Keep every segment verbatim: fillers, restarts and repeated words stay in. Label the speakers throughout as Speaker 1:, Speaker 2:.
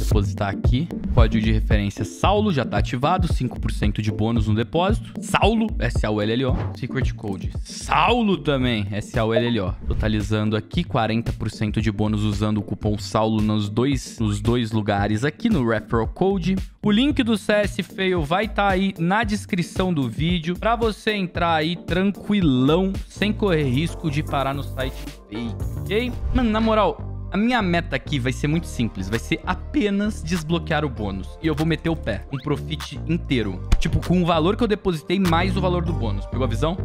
Speaker 1: depositar aqui. Código de referência Saulo já tá ativado. cinco por cento de bônus no depósito. Saulo, S A U L L O. Secret Code Saulo também, S A U L L O. Totalizando aqui quarenta por cento de bônus usando o cupom Saulo nos dois, nos dois lugares aqui no Referral Code. O link do C S Fail vai estar aí na descrição do vídeo pra você entrar aí tranquilão, sem correr risco de parar no site fake, ok? Mano, na moral, a minha meta aqui vai ser muito simples. Vai ser apenas desbloquear o bônus. E eu vou meter o pé. Um profit inteiro. Tipo, com o valor que eu depositei mais o valor do bônus. Pegou a visão?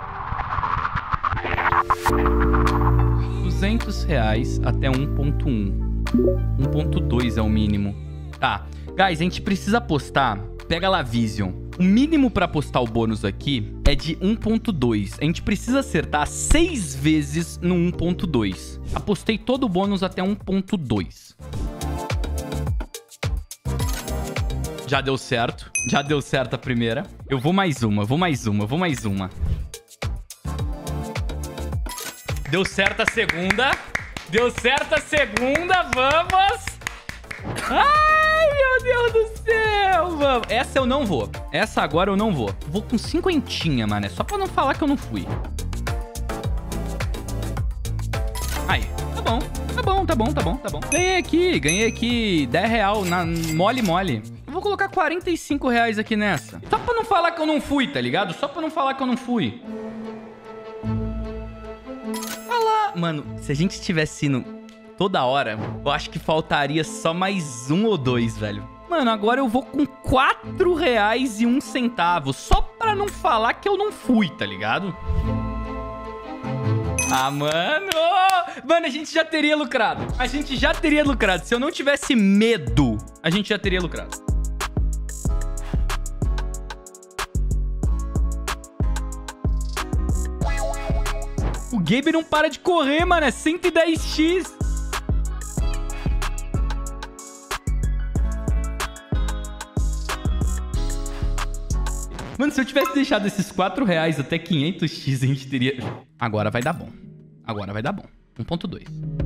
Speaker 1: duzentos reais até um ponto um. um ponto dois é o mínimo. Tá. Guys, a gente precisa apostar. Pega lá, Vision. O mínimo pra apostar o bônus aqui é de um ponto dois. A gente precisa acertar seis vezes no um ponto dois. Apostei todo o bônus até um ponto dois. Já deu certo. Já deu certo a primeira. Eu vou mais uma, vou mais uma, vou mais uma. Deu certo a segunda. Deu certo a segunda, vamos! Ai, meu Deus do céu! Vamos. Essa eu não vou. Essa agora eu não vou. Vou com cinquentinha, mané. Só pra não falar que eu não fui. Aí, tá bom. Tá bom, tá bom, tá bom, tá bom. Ganhei aqui, ganhei aqui dez real na mole mole. Eu vou colocar quarenta e cinco reais aqui nessa. Só pra não falar que eu não fui, tá ligado? Só pra não falar que eu não fui. Olha lá. Mano, se a gente tivesse indo toda hora, eu acho que faltaria só mais um ou dois, velho. Mano, agora eu vou com quatro reais e um centavo. Só pra não falar que eu não fui, tá ligado? Ah, mano! Mano, a gente já teria lucrado. A gente já teria lucrado. Se eu não tivesse medo, a gente já teria lucrado. O Gabe não para de correr, mano. É cento e dez x. Mano, se eu tivesse deixado esses quatro reais até quinhentos x, a gente teria... Agora vai dar bom. Agora vai dar bom. um ponto dois.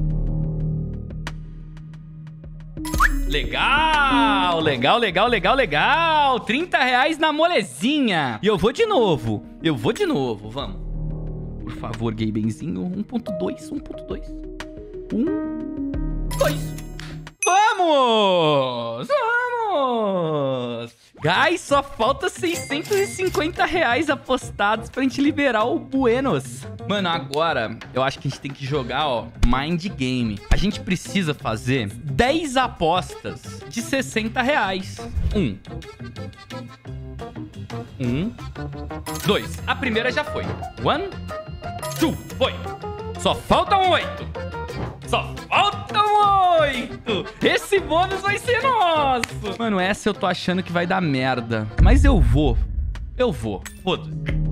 Speaker 1: Legal! Legal, legal, legal, legal! trinta reais na molezinha. E eu vou de novo. Eu vou de novo. Vamos. Por favor, Gabenzinho. um ponto dois, um ponto dois. um, dois. Vamos! Vamos! Guys, só falta seiscentos e cinquenta reais apostados pra gente liberar o Buenos. Mano, agora eu acho que a gente tem que jogar, ó, Mind Game. A gente precisa fazer dez apostas de sessenta reais. Um. Um. Dois. A primeira já foi. One. Two. Foi. Só falta um oito. Só falta um oito. Esse bônus vai ser nosso. Mano, essa eu tô achando que vai dar merda. Mas eu vou. Eu vou. Foda-se.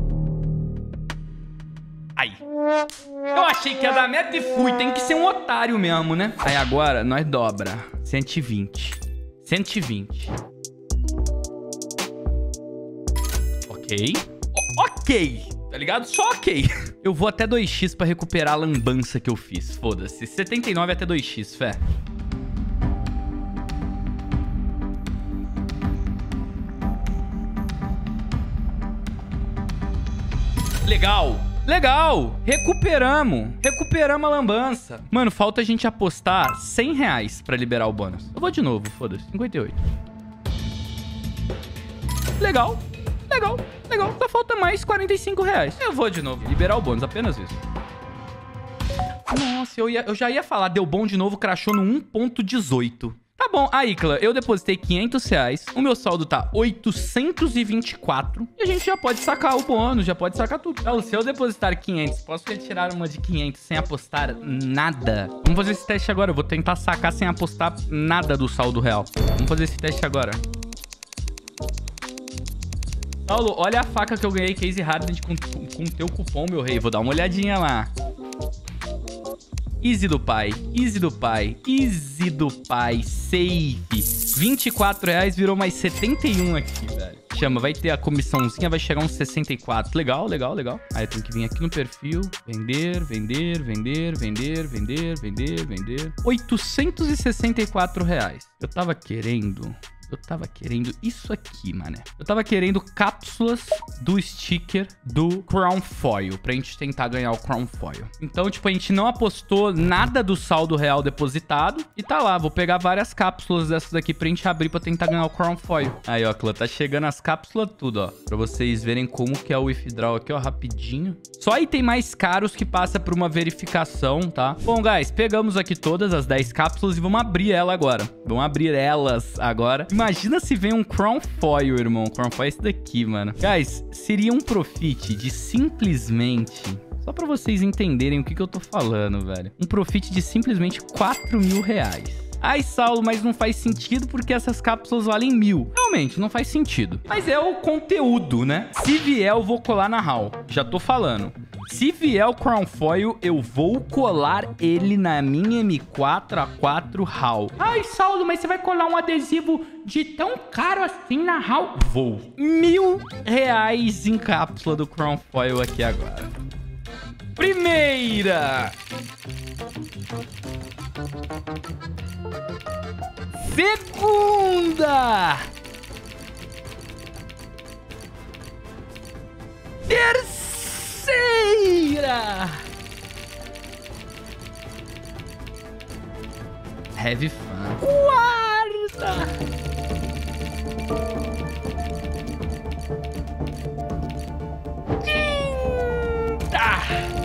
Speaker 1: Aí. Eu achei que ia dar merda e fui. Tem que ser um otário mesmo, né? Aí agora nós dobra. cento e vinte. cento e vinte. Ok. O ok. Tá ligado? Só ok. Eu vou até dois x pra recuperar a lambança que eu fiz. Foda-se. setenta e nove até dois x, fé. Legal. Legal. Recuperamos. Recuperamos a lambança. Mano, falta a gente apostar cem reais pra liberar o bônus. Eu vou de novo, foda-se. cinquenta e oito. Legal. Legal. Legal. Só falta mais quarenta e cinco reais. Eu vou de novo. Liberar o bônus. Apenas isso. Nossa, eu, ia, eu já ia falar. Deu bom de novo. Crashou no um ponto dezoito. Tá bom. Aí, clã, eu depositei quinhentos reais. O meu saldo tá oitocentos e vinte e quatro. E a gente já pode sacar o bônus. Já pode sacar tudo. Então, se eu depositar quinhentos, posso retirar uma de quinhentos sem apostar nada? Vamos fazer esse teste agora. Eu vou tentar sacar sem apostar nada do saldo real. Vamos fazer esse teste agora. Saulo, olha a faca que eu ganhei Case Hardened com, com teu cupom, meu rei. Vou dar uma olhadinha lá. Easy do pai, easy do pai, easy do pai, safe. vinte e quatro reais virou mais setenta e um aqui, velho. chama? Vai ter a comissãozinha, vai chegar uns sessenta e quatro. Legal, legal, legal. Aí eu tenho que vir aqui no perfil. Vender, vender, vender, vender, vender, vender, vender. oitocentos e sessenta e quatro reais. Eu tava querendo... Eu tava querendo isso aqui, mané. Eu tava querendo cápsulas do sticker do Crown Foil, pra gente tentar ganhar o Crown Foil. Então, tipo, a gente não apostou nada do saldo real depositado. E tá lá, vou pegar várias cápsulas dessas daqui pra gente abrir pra tentar ganhar o Crown Foil. Aí, ó, Clã, tá chegando as cápsulas tudo, ó. Pra vocês verem como que é o withdraw aqui, ó, rapidinho. Só itens mais caros que passa por uma verificação, tá? Bom, guys, pegamos aqui todas as dez cápsulas e vamos abrir ela agora. Vamos abrir elas agora. Imagina se vem um Crown Foil, irmão. Crown Foil é esse daqui, mano. Guys, seria um profit de simplesmente... Só pra vocês entenderem o que, que eu tô falando, velho. Um profit de simplesmente quatro mil reais. Ai, Saulo, mas não faz sentido porque essas cápsulas valem mil. Realmente, não faz sentido. Mas é o conteúdo, né? Se vier, eu vou colar na Hall. Já tô falando. Se vier o Crown Foil, eu vou colar ele na minha M quatro A quatro Hall. Ai, Saulo, mas você vai colar um adesivo de tão caro assim na Hall? Vou. Mil reais em cápsula do Crown Foil aqui agora. Primeira. Segunda. Terceira. Heavy Fun. Quarta. Quinta.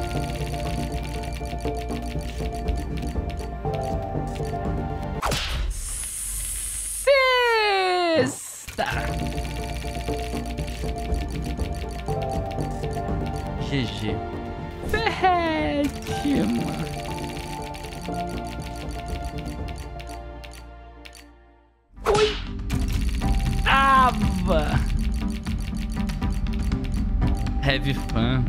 Speaker 1: Sexta. G G. Sétima. Oitava. Heavy Fun.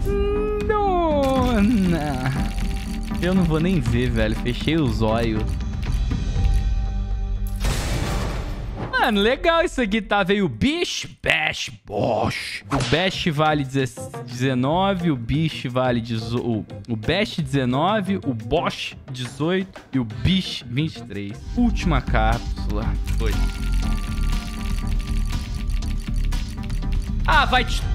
Speaker 1: Nona. Eu não vou nem ver, velho. Fechei os olhos. Mano, legal isso aqui, tá? Veio o Bish, Bash, Bosch. O Bash vale dezenove, o Bish vale dezoito. O Bash dezenove, o Bosch dezoito e o Bish vinte e três. Última cápsula. Foi. Ah, vai te...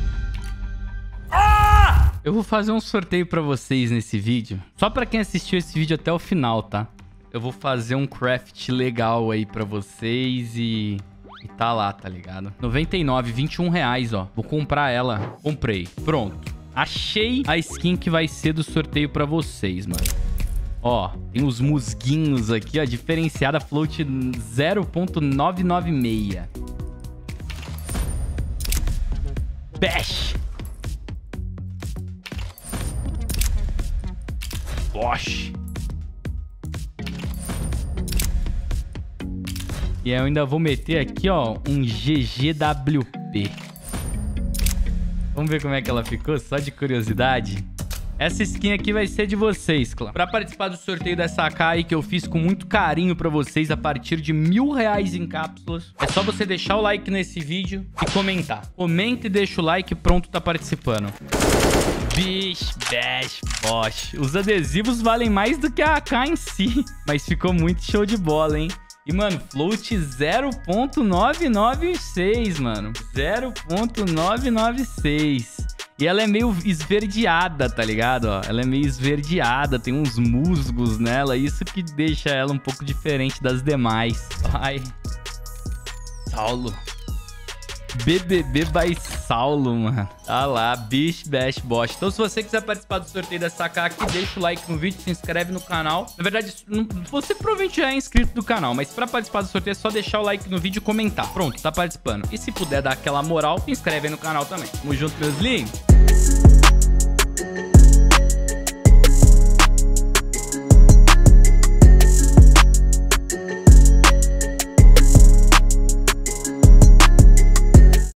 Speaker 1: Ah! Eu vou fazer um sorteio pra vocês nesse vídeo. Só pra quem assistiu esse vídeo até o final, tá? Eu vou fazer um craft legal aí pra vocês e... E tá lá, tá ligado? noventa e nove, vinte e um reais, ó. Vou comprar ela. Comprei. Pronto. Achei a skin que vai ser do sorteio pra vocês, mano. Ó, tem os musguinhos aqui, ó. Diferenciada float zero ponto novecentos e noventa e seis. Bash. Bosch. E eu ainda vou meter aqui, ó, um G G W P. Vamos ver como é que ela ficou, só de curiosidade. Essa skin aqui vai ser de vocês, clã. Pra participar do sorteio dessa A K aí que eu fiz com muito carinho pra vocês a partir de mil reais em cápsulas, é só você deixar o like nesse vídeo e comentar. Comenta e deixa o like, pronto, tá participando. Bish, Bash, Bosch. Os adesivos valem mais do que a A K em si, mas ficou muito show de bola, hein? E, mano, float zero ponto novecentos e noventa e seis, mano. zero ponto novecentos e noventa e seis. E ela é meio esverdeada, tá ligado? Ó, ela é meio esverdeada, tem uns musgos nela. Isso que deixa ela um pouco diferente das demais. Ai. Saulo. B B B by Saulo, mano. Tá lá, Bish, Bash, Bosch. Então, se você quiser participar do sorteio dessa A K aqui, deixa o like no vídeo, se inscreve no canal. Na verdade, você provavelmente já é inscrito do canal, mas pra participar do sorteio é só deixar o like no vídeo e comentar. Pronto, tá participando. E se puder dar aquela moral, se inscreve aí no canal também. Tamo junto, meus lindos.